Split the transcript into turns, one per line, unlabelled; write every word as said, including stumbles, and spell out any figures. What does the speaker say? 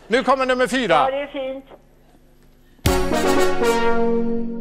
Nu kommer nummer fyra.
Ja, det är fint.